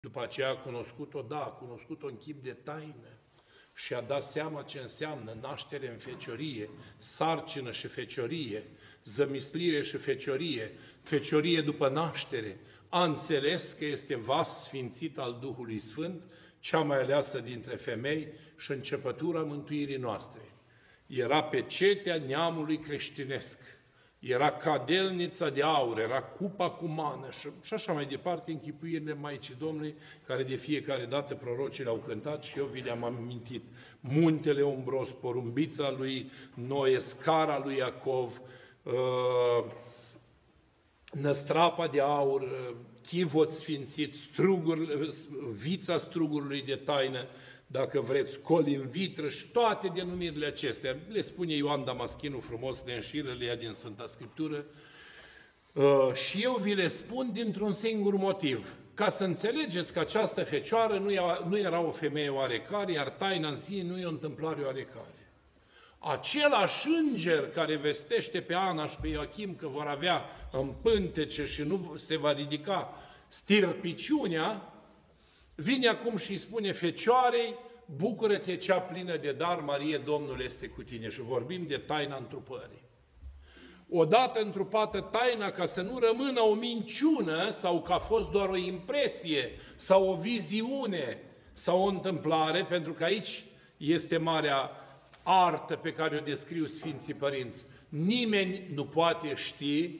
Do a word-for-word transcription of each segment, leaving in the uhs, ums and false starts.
După aceea a cunoscut-o, da, a cunoscut-o în chip de taină și a dat seama ce înseamnă naștere în feciorie, sarcină și feciorie, zămislire și feciorie, feciorie după naștere. A înțeles că este vas sfințit al Duhului Sfânt, cea mai aleasă dintre femei și începătura mântuirii noastre. Era pecetea neamului creștinesc, era cadelnița de aur, era cupa cu mană și, și așa mai departe, închipuirile Maicii Domnului, care de fiecare dată prorocii le-au cântat și eu vi le-am amintit. Muntele umbros, porumbița lui Noe, scara lui Iacov, năstrapa de aur, chivot sfințit, strugur, vița strugurului de taină, dacă vreți, coli în vitră și toate denumirile acestea. Le spune Ioan Damaschinu frumos, le înșiră, le ia din Sfânta Scriptură. Uh, și eu vi le spun dintr-un singur motiv, ca să înțelegeți că această fecioară nu era, nu era o femeie oarecare, iar taina în sine nu e o întâmplare oarecare. Același înger care vestește pe Ana și pe Ioachim că vor avea în pântece și nu se va ridica stirpiciunea, vine acum și îi spune Fecioarei, bucură-te cea plină de dar, Marie, Domnul este cu tine. Și vorbim de taina întrupării. Odată întrupată taina, ca să nu rămână o minciună sau că a fost doar o impresie sau o viziune sau o întâmplare, pentru că aici este marea artă pe care o descriu Sfinții Părinți. Nimeni nu poate ști,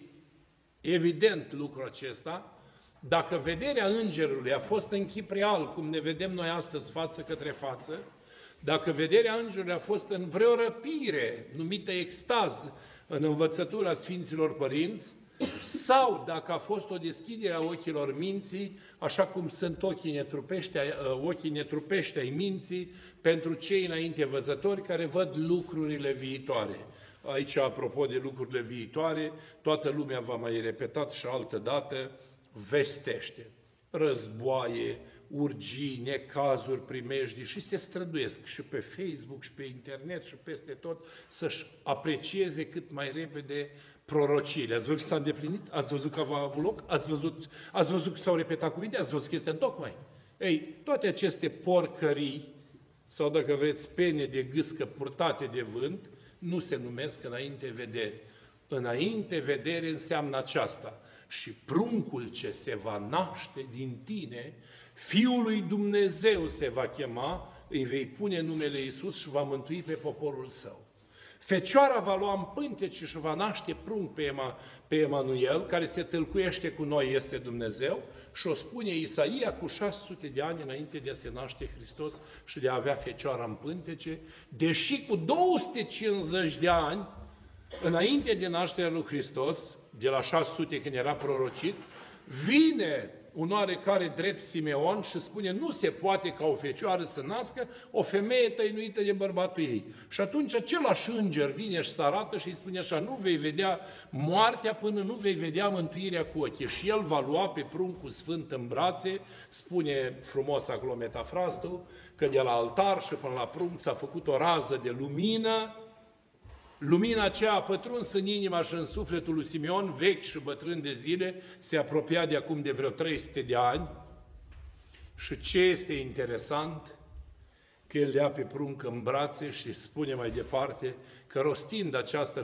evident lucrul acesta, dacă vederea îngerului a fost în chip real, cum ne vedem noi astăzi față către față, dacă vederea îngerului a fost în vreo răpire, numită extaz, în învățătura Sfinților Părinți, sau dacă a fost o deschidere a ochilor minții, așa cum sunt ochii netrupești, ochii netrupești ai minții, pentru cei înainte văzători care văd lucrurile viitoare. Aici, apropo de lucrurile viitoare, toată lumea va mai repetat și altă dată, vestește războaie, urgii, necazuri, primejdii și se străduiesc și pe Facebook și pe internet și peste tot să-și aprecieze cât mai repede prorociile. Ați văzut că s-a îndeplinit? Ați văzut că a avut loc? Ați văzut, ați văzut că s-au repetat cuvinte? Ați văzut că este întocmai? Ei, toate aceste porcării, sau dacă vreți pene de gâscă purtate de vânt, nu se numesc înainte vedere. Înainte vedere înseamnă aceasta. Și pruncul ce se va naște din tine, Fiul lui Dumnezeu se va chema, îi vei pune numele Iisus și va mântui pe poporul său. Fecioara va lua în pântece și va naște prunc pe, Ema, pe Emanuel, care se tâlcuiește cu noi, este Dumnezeu, și o spune Isaia cu șase sute de ani înainte de a se naște Hristos și de a avea fecioara în pântece, deși cu două sute cincizeci de ani, înainte de nașterea lui Hristos, de la șase sute când era prorocit, vine un oarecare drept Simeon și spune nu se poate ca o fecioară să nască o femeie tăinuită de bărbatul ei. Și atunci același înger vine și se arată și îi spune așa, nu vei vedea moartea până nu vei vedea mântuirea cu ochii. Și el va lua pe pruncul sfânt în brațe, spune frumos acolo metafrastul, că de la altar și până la prunc s-a făcut o rază de lumină. Lumina aceea a pătruns în inima și în sufletul lui Simeon, vechi și bătrân de zile, se apropia de acum de vreo trei sute de ani. Și ce este interesant? Că el ia pe prunc în brațe și spune mai departe că rostind această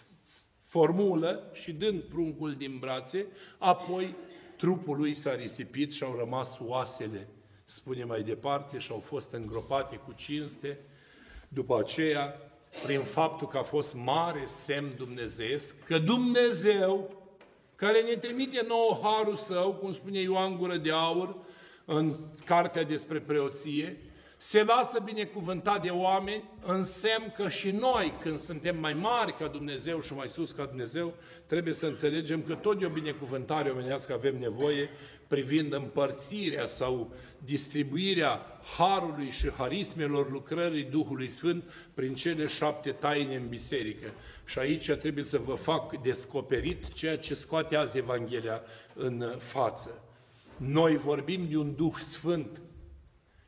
formulă și dând pruncul din brațe, apoi trupul lui s-a risipit și au rămas oasele, spune mai departe, și au fost îngropate cu cinste. După aceea, prin faptul că a fost mare semn dumnezeiesc, că Dumnezeu, care ne trimite nouă harul său, cum spune Ioan Gură de Aur, în cartea despre preoție, se lasă binecuvântat de oameni, în semn că și noi, când suntem mai mari ca Dumnezeu și mai sus ca Dumnezeu, trebuie să înțelegem că tot de o binecuvântare omenească avem nevoie privind împărțirea sau distribuirea harului și harismelor lucrării Duhului Sfânt prin cele șapte taine în biserică. Și aici trebuie să vă fac descoperit ceea ce scoate azi Evanghelia în față. Noi vorbim de un Duh Sfânt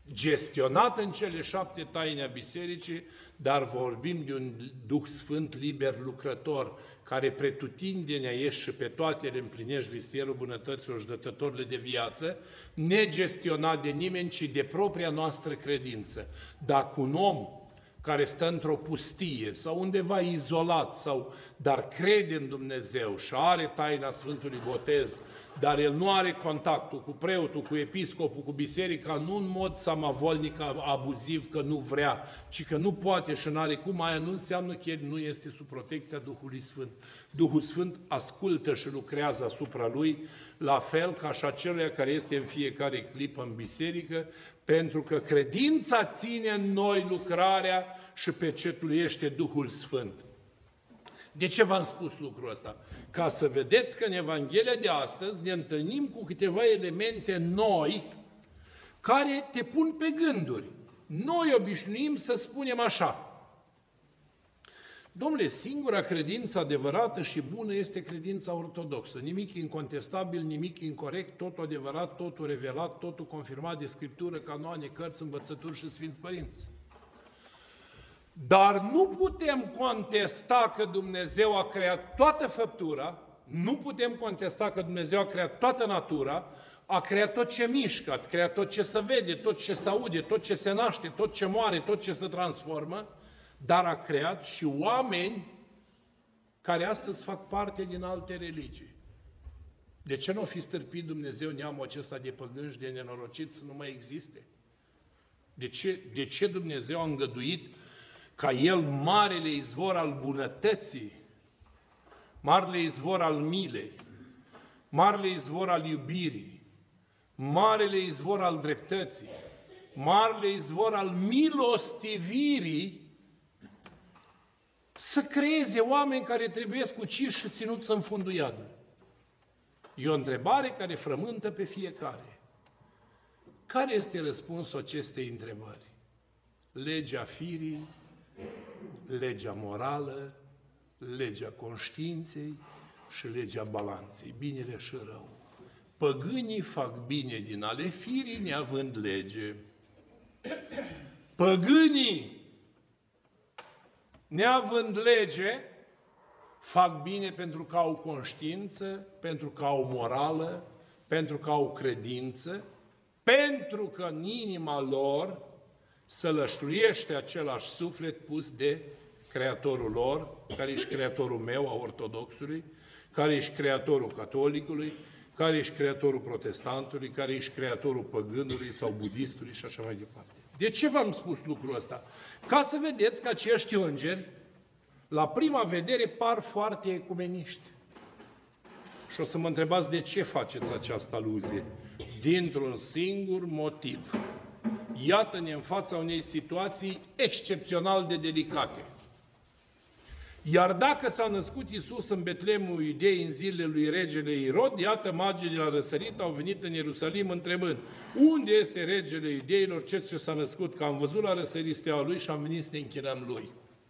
gestionat în cele șapte taine a bisericii, dar vorbim de un Duh Sfânt liber lucrător, care pretutindenea ieși și pe toate le împlinești vistierul bunătăților și dătătorile de viață, negestionat de nimeni, ci de propria noastră credință. Dacă un om care stă într-o pustie sau undeva izolat, sau, dar crede în Dumnezeu și are taina Sfântului Botez, dar el nu are contactul cu preotul, cu episcopul, cu biserica, nu în mod samavolnic, abuziv, că nu vrea, ci că nu poate și nu are cum, aia nu înseamnă că el nu este sub protecția Duhului Sfânt. Duhul Sfânt ascultă și lucrează asupra lui, la fel ca și acelea care este în fiecare clipă în biserică, pentru că credința ține în noi lucrarea și pecetluiește Duhul Sfânt. De ce v-am spus lucrul ăsta? Ca să vedeți că în Evanghelia de astăzi ne întâlnim cu câteva elemente noi care te pun pe gânduri. Noi obișnuim să spunem așa: domnule, singura credință adevărată și bună este credința ortodoxă. Nimic incontestabil, nimic incorect, totul adevărat, totul revelat, totul confirmat de Scriptură, canoane, cărți, învățături și Sfinți Părinți. Dar nu putem contesta că Dumnezeu a creat toată făptura, nu putem contesta că Dumnezeu a creat toată natura, a creat tot ce mișcă, a creat tot ce se vede, tot ce se aude, tot ce se naște, tot ce moare, tot ce se transformă, dar a creat și oameni care astăzi fac parte din alte religii. De ce nu a fi stârpit Dumnezeu neamul acesta de păgâni și de nenorocit să nu mai existe? De ce, de ce Dumnezeu a îngăduit ca El, marele izvor al bunătății, marele izvor al milei, marele izvor al iubirii, marele izvor al dreptății, marele izvor al milostivirii, să creeze oameni care trebuie uciși și ținuți în fundul iadului? E o întrebare care frământă pe fiecare. Care este răspunsul acestei întrebări? Legea firii, legea morală, legea conștiinței și legea balanței, binele și rău. Păgânii fac bine din ale firii neavând lege. Păgânii, neavând lege, fac bine pentru că au conștiință, pentru că au morală, pentru că au credință, pentru că în inima lor să lășluiește același suflet pus de Creatorul lor, care ești Creatorul meu, a Ortodoxului, care ești Creatorul Catolicului, care ești Creatorul Protestantului, care ești Creatorul Păgânului sau Budistului și așa mai departe. De ce v-am spus lucrul ăsta? Ca să vedeți că acești îngeri, la prima vedere, par foarte ecumeniști. Și o să mă întrebați de ce faceți această aluzie. Dintr-un singur motiv. Iată-ne în fața unei situații excepțional de delicate. Iar dacă s-a născut Iisus în Betlemul Iudeii în zilele lui regele Irod, iată magii de la răsărit au venit în Ierusalim întrebând: unde este regele iudeilor, cel ce s-a născut? Că am văzut la răsărit steaua lui și am venit să ne închinăm lui.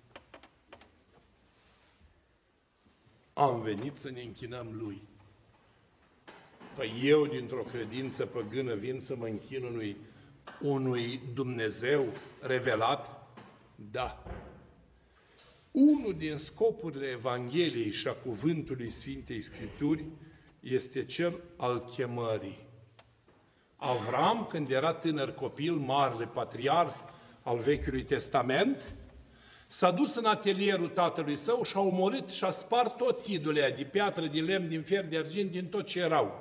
Am venit să ne închinăm lui. Păi eu, dintr-o credință păgână, vin să mă închin unui, unui Dumnezeu revelat? Da. Unul din scopurile Evangheliei și a cuvântului Sfintei Scripturi este cel al chemării. Avram, când era tânăr copil, marele patriarh al Vechiului Testament, s-a dus în atelierul tatălui său și a omorât și a spart toți idolii de piatră, din lemn, din fier, de argint, din tot ce erau.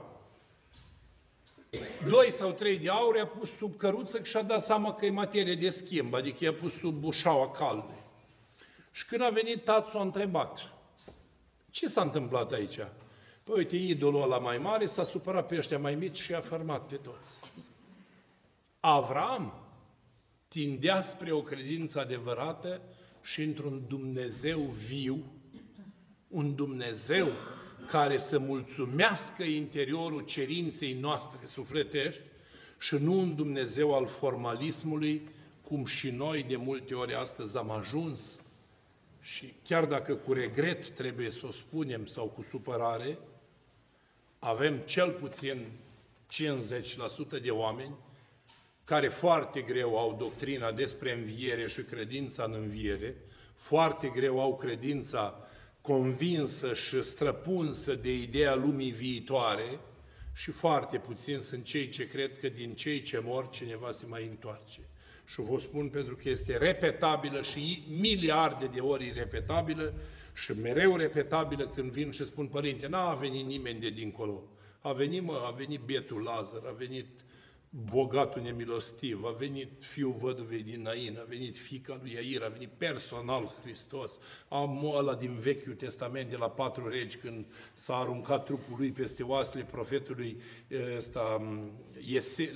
Doi sau trei de aur i-a pus sub căruță și a dat seama că e materie de schimb, adică i-a pus sub bușaua caldei. Și când a venit tatăl, a întrebat: ce s-a întâmplat aici? Păi uite, idolul ăla mai mare s-a supărat pe ăștia mai mici și i-a fărmat pe toți. Avram tindea spre o credință adevărată și într-un Dumnezeu viu, un Dumnezeu care să mulțumească interiorul cerinței noastre sufletești și nu un Dumnezeu al formalismului, cum și noi de multe ori astăzi am ajuns. Și chiar dacă cu regret trebuie să o spunem sau cu supărare, avem cel puțin cincizeci la sută de oameni care foarte greu au doctrina despre înviere și credința în înviere, foarte greu au credința convinsă și străpunsă de ideea lumii viitoare și foarte puțin sunt cei ce cred că din cei ce mor cineva se mai întoarce. Și vă spun pentru că este repetabilă și miliarde de ori repetabilă și mereu repetabilă când vin și spun, părinte, n-a venit nimeni de dincolo. A venit, mă, a venit bietul Lazar, a venit bogatul nemilostiv, a venit fiul văduvei din Nain, a venit fiica lui Iair, a venit personal Hristos, am ăla din Vechiul Testament de la patru regi când s-a aruncat trupul lui peste oasele profetului ăsta, Iese,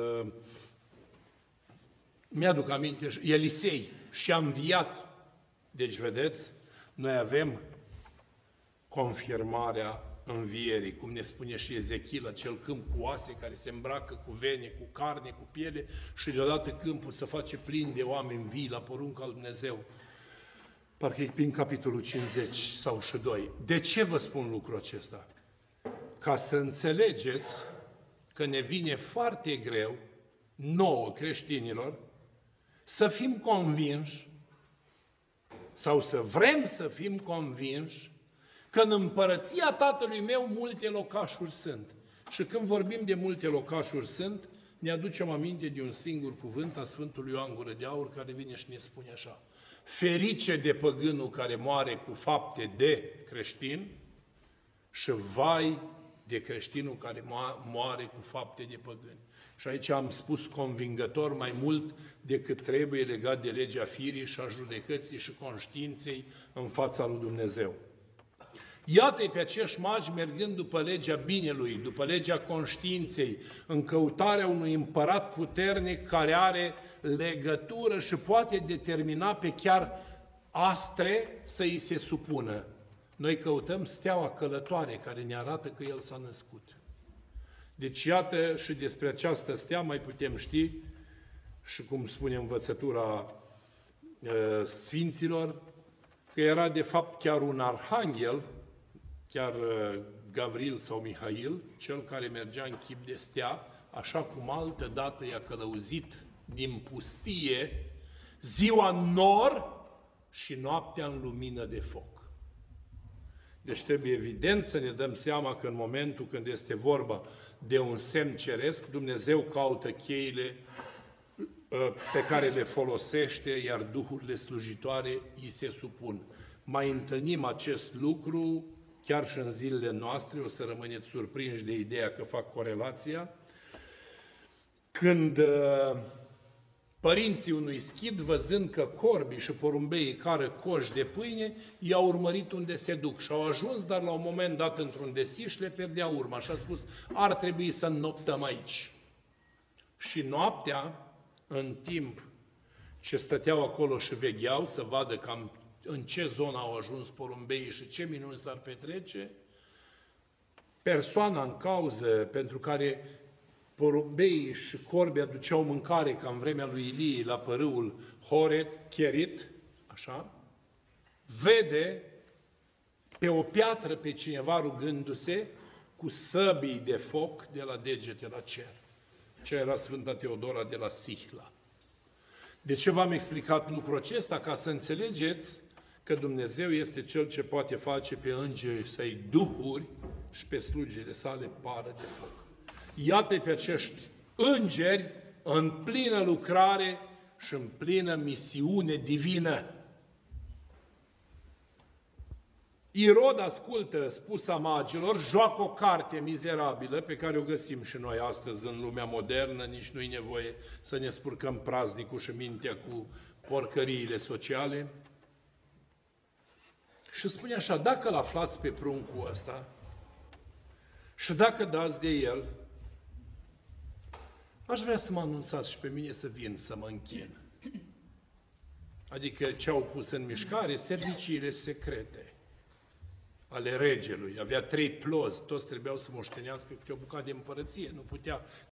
mi-aduc aminte, Elisei și a înviat. Deci, vedeți, noi avem confirmarea învierii, cum ne spune și Ezechiel, acel câmp cu oase care se îmbracă cu vene, cu carne, cu piele și deodată câmpul se face plin de oameni vii la porunca lui Dumnezeu. Parcă e prin capitolul cincizeci sau și doi. De ce vă spun lucrul acesta? Ca să înțelegeți că ne vine foarte greu, nouă creștinilor, să fim convinși sau să vrem să fim convinși că în împărăția Tatălui meu multe locașuri sunt. Și când vorbim de multe locașuri sunt, ne aducem aminte de un singur cuvânt a Sfântului Ioan Gură de Aur, care vine și ne spune așa: ferice de păgânul care moare cu fapte de creștin și vai de creștinul care moare cu fapte de păgâni. Și aici am spus convingător mai mult decât trebuie legat de legea firii și a judecății și conștiinței în fața lui Dumnezeu. Iată-i pe acești magi mergând după legea binelui, după legea conștiinței, în căutarea unui împărat puternic care are legătură și poate determina pe chiar astre să îi se supună. Noi căutăm steaua călătoare care ne arată că El s-a născut. Deci iată și despre această stea mai putem ști și cum spune învățătura uh, Sfinților, că era de fapt chiar un arhanghel, chiar uh, Gavril sau Mihail, cel care mergea în chip de stea, așa cum altă dată i-a călăuzit din pustie, ziua în nor și noaptea în lumină de foc. Deci trebuie evident să ne dăm seama că în momentul când este vorba de un semn ceresc, Dumnezeu caută cheile pe care le folosește, iar duhurile slujitoare îi se supun. Mai întâlnim acest lucru chiar și în zilele noastre, o să rămâneți surprinși de ideea că fac corelația, când părinții unui schid, văzând că corbii și porumbeii cară coși de pâine, i-au urmărit unde se duc și au ajuns, dar la un moment dat într-un desiș le pierdea urma și a spus, ar trebui să înnoptăm aici. Și noaptea, în timp ce stăteau acolo și vegheau să vadă cam în ce zonă au ajuns porumbeii și ce minuni s-ar petrece, persoana în cauză pentru care porumbeii și corbii aduceau mâncare, ca în vremea lui Ilie, la părâul Horet, Cherit, așa, vede pe o piatră pe cineva rugându-se cu săbii de foc de la degete la cer. Ce era Sfânta Teodora de la Sihla. De ce v-am explicat lucrul acesta? Ca să înțelegeți că Dumnezeu este Cel ce poate face pe îngerii săi duhuri și pe slugile sale pară de foc. Iată pe acești îngeri în plină lucrare și în plină misiune divină. Irod ascultă spusa magilor, joacă o carte mizerabilă pe care o găsim și noi astăzi în lumea modernă, nici nu-i nevoie să ne spurcăm praznicul și mintea cu porcăriile sociale. Și spune așa, dacă îl aflați pe pruncul ăsta și dacă dați de el, aș vrea să mă anunțați și pe mine să vin să mă închin. Adică ce au pus în mișcare serviciile secrete ale regelui. Avea trei plozi, toți trebuiau să moștenească câte o bucată de împărăție. Nu putea